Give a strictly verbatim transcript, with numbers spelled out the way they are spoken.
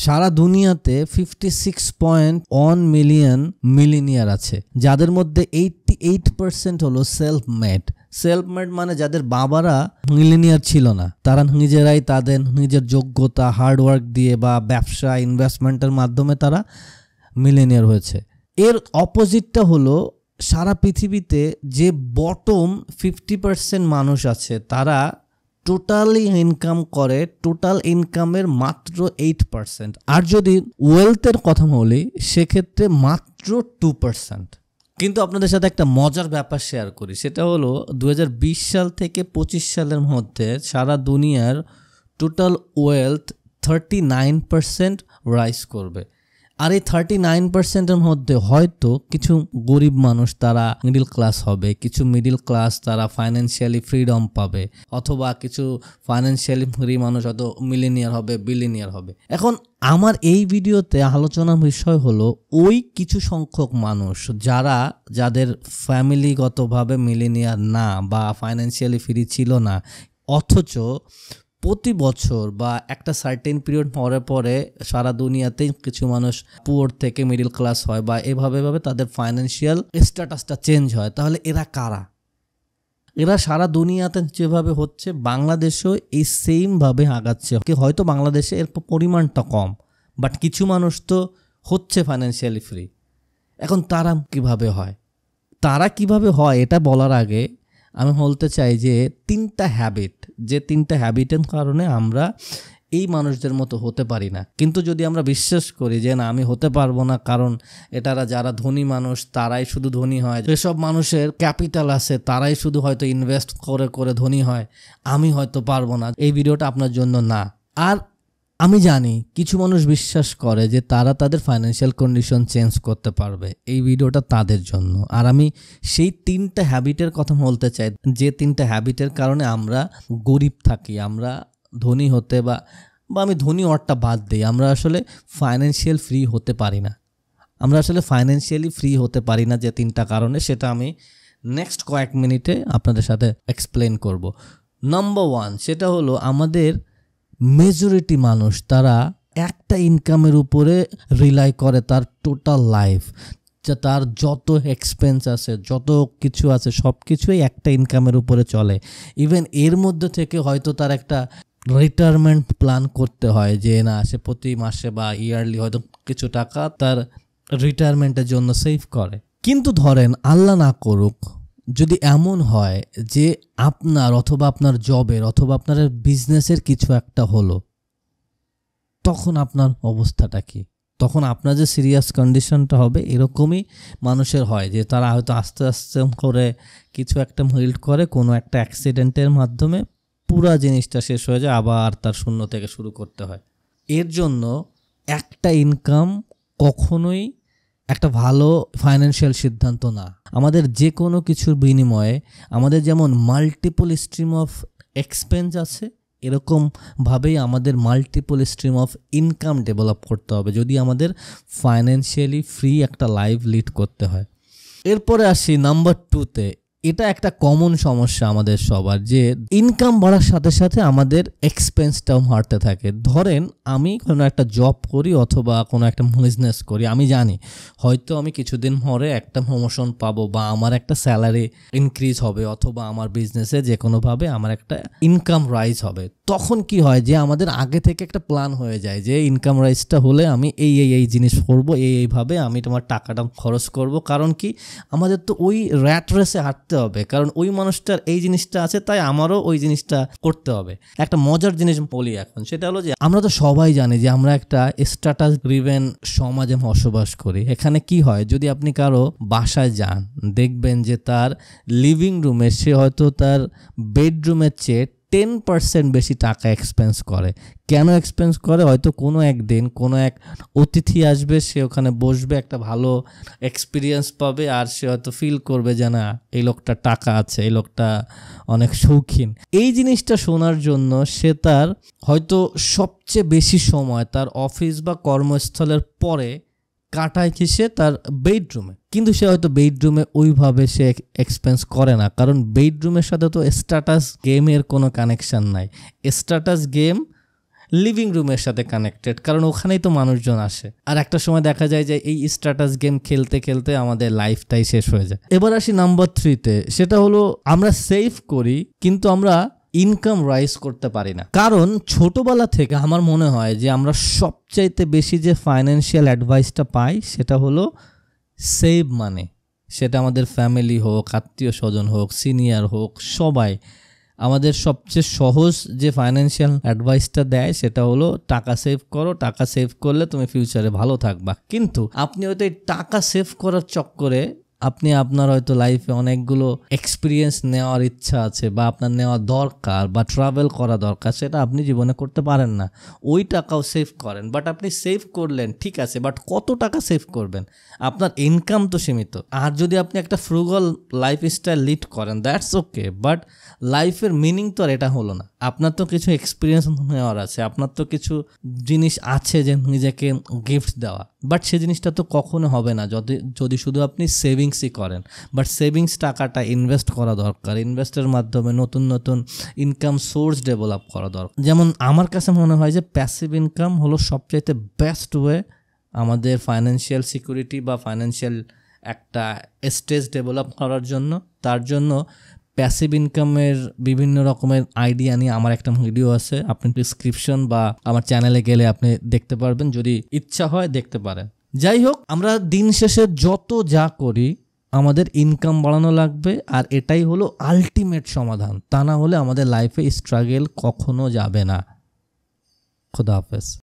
সারা দুনিয়াতে fifty six point one million millionaire আছে, যাদের মধ্যে এইটটি এইট পার্সেন্ট হলো সেলফ মেড। সেলফ মেড মানে যাদের বাবারা মিলিনিয়ার ছিল না, তারা নিজেরাই তাদের নিজের যোগ্যতা হার্ডওয়ার্ক দিয়ে বা ব্যবসা ইনভেস্টমেন্টের মাধ্যমে তারা মিলিনিয়ার হয়েছে। এর অপোজিটটা হলো সারা পৃথিবীতে যে বটম ফিফটি পার্সেন্ট মানুষ আছে, তারা টোটালি ইনকাম করে টোটাল ইনকামের মাত্র এইট পার্সেন্ট। আর যদি ওয়েলথের কথা বলি সেক্ষেত্রে মাত্র টু পার্সেন্ট। কিন্তু আপনাদের সাথে একটা মজার ব্যাপার শেয়ার করি, সেটা হলো দু হাজার বিশ সাল থেকে পঁচিশ সালের মধ্যে সারা দুনিয়ার total wealth thirty nine percent rise করবে। আর এই থার্টি নাইন পার্সেন্টের মধ্যে হয়তো কিছু গরিব মানুষ তারা মিডিল ক্লাস হবে, কিছু মিডিল ক্লাস তারা ফাইন্যান্সিয়ালি ফ্রিডম পাবে, অথবা কিছু ফাইন্যান্সিয়ালি ফ্রি মানুষ হয়তো মিলিনিয়ার হবে, বিলিনিয়ার হবে। এখন আমার এই ভিডিওতে আলোচনার বিষয় হলো ওই কিছু সংখ্যক মানুষ যারা যাদের ফ্যামিলিগতভাবে মিলিনিয়ার না বা ফাইন্যান্সিয়ালি ফ্রি ছিল না, অথচ প্রতি বছর বা একটা সার্টেন পিরিয়ড পরে পরে সারা দুনিয়াতেই কিছু মানুষ পুয়ার থেকে মিডল ক্লাস হয় বা এভাবে এভাবে তাদের ফাইন্যান্সিয়াল স্ট্যাটাসটা চেঞ্জ হয়। তাহলে এরা কারা? এরা সারা দুনিয়াতে যেভাবে হচ্ছে বাংলাদেশেও এই সেমভাবে আগাচ্ছে। হয়তো বাংলাদেশে এর পরিমাণটা কম, বাট কিছু মানুষ তো হচ্ছে ফাইন্যান্সিয়ালি ফ্রি। এখন তারা কিভাবে হয়? তারা কিভাবে হয় এটা বলার আগে আমি বলতে চাই যে তিনটা হ্যাবিট, যে তিনটা হ্যাবিটের কারণে আমরা এই মানুষদের মতো হতে পারি না। কিন্তু যদি আমরা বিশ্বাস করি যে না আমি হতে পারবো না, কারণ এটারা যারা ধনী মানুষ তারাই শুধু ধনী হয়, যেসব মানুষের ক্যাপিটাল আছে তারাই শুধু হয়তো ইনভেস্ট করে করে ধনী হয়, আমি হয়তো পারবো না, এই ভিডিওটা আপনার জন্য না। আর আমি জানি কিছু মানুষ বিশ্বাস করে যে তারা তাদের ফাইন্যান্সিয়াল কন্ডিশন চেঞ্জ করতে পারবে, এই ভিডিওটা তাদের জন্য। আর আমি সেই তিনটা হ্যাবিটের কথা বলতে চাই, যে তিনটা হ্যাবিটের কারণে আমরা গরিব থাকি, আমরা ধনী হতে বা বা আমি ধনী ওয়ার্ডটা বাদ দিই, আমরা আসলে ফাইন্যান্সিয়াল ফ্রি হতে পারি না। আমরা আসলে ফাইন্যান্সিয়ালি ফ্রি হতে পারি না যে তিনটা কারণে, সেটা আমি নেক্সট কয়েক মিনিটে আপনাদের সাথে এক্সপ্লেন করব। নাম্বার ওয়ান, সেটা হলো আমাদের মেজরিটি মানুষ তারা একটা ইনকামের উপরে রিলাই করে তার টোটাল লাইফ, যে তার যত এক্সপেন্স আছে যত কিছু আছে সব কিছুই একটা ইনকামের উপরে চলে। ইভেন এর মধ্যে থেকে হয়তো তার একটা রিটায়ারমেন্ট প্ল্যান করতে হয়, যে না সে প্রতি মাসে বা ইয়ারলি হয়তো কিছু টাকা তার রিটায়ারমেন্টের জন্য সেভ করে। কিন্তু ধরেন আল্লাহ না করুক যদি এমন হয় যে আপনার অথবা আপনার জবের অথবা আপনার বিজনেসের কিছু একটা হলো, তখন আপনার অবস্থাটা কি? তখন আপনার যে সিরিয়াস কন্ডিশনটা হবে, এরকমই মানুষের হয় যে তারা হয়তো আস্তে আস্তে করে কিছু একটা হেল্ড করে, কোনো একটা অ্যাক্সিডেন্টের মাধ্যমে পুরা জিনিসটা শেষ হয়ে যায়, আবার তার শূন্য থেকে শুরু করতে হয়। এর জন্য একটা ইনকাম কখনোই একটা ভালো ফাইন্যান্সিয়াল সিদ্ধান্ত না। আমাদের যে কোনো কিছুর বিনিময়ে আমাদের যেমন মাল্টিপল স্ট্রিম অফ এক্সপেন্স আছে, এরকমভাবেই আমাদের multiple stream of income develop করতে হবে যদি আমাদের ফাইন্যান্সিয়ালি ফ্রি একটা লাইফ লিড করতে হয়। এরপরে আসি নাম্বার টুতে। এটা একটা কমন সমস্যা আমাদের সবার, যে ইনকাম বাড়ার সাথে সাথে আমাদের এক্সপেন্সটাও বাড়তে থাকে। ধরেন আমি কোনো একটা জব করি অথবা কোনো একটা বিজনেস করি, আমি জানি হয়তো আমি কিছুদিন পরে একটা প্রমোশন পাবো বা আমার একটা স্যালারি ইনক্রিজ হবে, অথবা আমার বিজনেসে যে কোনোভাবে আমার একটা ইনকাম রাইজ হবে। তখন কি হয় যে আমাদের আগে থেকে একটা প্ল্যান হয়ে যায় যে ইনকাম রাইজটা হলে আমি এই এই এই জিনিস করবো, এই এইভাবে আমি তোমার টাকাটা খরচ করব। কারণ কি আমাদের তো ওই র্যাট রেসে হাঁটতে হবে, কারণ ওই মানুষটার এই জিনিসটা আছে তাই আমারও ওই জিনিসটা করতে হবে। একটা মজার জিনিস বলি এখন, সেটা হলো যে আমরা তো সবাই জানি যে আমরা একটা স্ট্যাটাস ড্রিভেন সমাজে বসবাস করি। এখানে কি হয়, যদি আপনি কারো বাসায় যান দেখবেন যে তার লিভিং রুমে সে হয়তো তার বেডরুমের চেয়ে টেন পার্সেন্ট বেশি টাকা এক্সপেন্স করে। কেন এক্সপেন্স করে? হয়তো কোনো একদিন কোনো এক অতিথি আসবে, সে ওখানে বসবে, একটা ভালো এক্সপিরিয়েন্স পাবে, আর সে হয়তো ফিল করবে যে না এই লোকটা টাকা আছে, এই লোকটা অনেক শৌখিন। এই জিনিসটা শোনার জন্য সে তার হয়তো সবচেয়ে বেশি সময় তার অফিস বা কর্মস্থলের পরে কাটায় কিসে? তার বেডরুমে। কিন্তু সে হয়তো বেডরুমে ওইভাবে সে এক্সপেন্স করে না, কারণ বেডরুমের সাথে তো স্ট্যাটাস গেমের কোনো কানেকশন নাই। স্ট্যাটাস গেম লিভিং রুমের সাথে কানেক্টেড, কারণ ওখানেই তো মানুষজন আসে। আর একটা সময় দেখা যায় যে এই স্ট্যাটাস গেম খেলতে খেলতে আমাদের লাইফটাই শেষ হয়ে যায়। এবার আসি নাম্বার থ্রিতে, সেটা হলো আমরা সেভ করি কিন্তু আমরা ইনকাম রাইজ করতে পারি না। কারণ ছোটবেলা থেকে আমার মনে হয় যে আমরা সবচাইতে বেশি যে ফাইন্যান্সিয়াল অ্যাডভাইসটা পাই সেটা হলো সেভ মানি। সেটা আমাদের ফ্যামিলি হোক, আত্মীয় স্বজন হোক, সিনিয়র হোক, সবাই আমাদের সবচেয়ে সহজ যে ফাইন্যান্সিয়াল অ্যাডভাইসটা দেয় সেটা হলো টাকা সেভ করো, টাকা সেভ করলে তুমি ফিউচারে ভালো থাকবা। কিন্তু আপনি হয়তো এই টাকা সেভ করার চক্করে আপনি আপনার হয়তো লাইফে অনেকগুলো এক্সপিরিয়েন্স নেওয়ার ইচ্ছা আছে বা আপনার নেওয়া দরকার বা ট্রাভেল করা দরকার, সেটা আপনি জীবনে করতে পারেন না। ওই টাকাও সেভ করেন, বাট আপনি সেভ করলেন ঠিক আছে, বাট কত টাকা সেভ করবেন? আপনার ইনকাম তো সীমিত। আর যদি আপনি একটা ফ্রুগাল লাইফস্টাইল লিড করেন দ্যাটস ওকে, বাট লাইফের মিনিং তো আর এটা হলো না। আপনার তো কিছু এক্সপিরিয়েন্স নেওয়ার আছে, আপনার তো কিছু জিনিস আছে যে নিজেকে গিফট দেওয়া, বাট সে জিনিসটা তো কখনো হবে না যদি যদি শুধু আপনি সেভিংসই করেন। বাট সেভিংস টাকাটা ইনভেস্ট করা দরকার, ইনভেস্টের মাধ্যমে নতুন নতুন ইনকাম সোর্স ডেভেলপ করা দরকার। যেমন আমার কাছে মনে হয় যে প্যাসিভ ইনকাম হলো সবচাইতে বেস্ট ওয়ে আমাদের ফাইন্যান্সিয়াল সিকিউরিটি বা ফাইন্যান্সিয়াল একটা স্টেজ ডেভেলপ করার জন্য। তার জন্য প্যাসিভ ইনকামের বিভিন্ন রকমের আইডিয়া নিয়ে আমার একটা ভিডিও আছে, আপনি ডিসক্রিপশন বা আমার চ্যানেলে গেলে আপনি দেখতে পারবেন, যদি ইচ্ছা হয় দেখতে পারেন। যাই হোক, আমরা দিন শেষে যত যা করি আমাদের ইনকাম বাড়ানো লাগবে, আর এটাই হলো আলটিমেট সমাধান। তা না হলে আমাদের লাইফে স্ট্রাগল কখনো যাবে না। খোদা হাফেজ।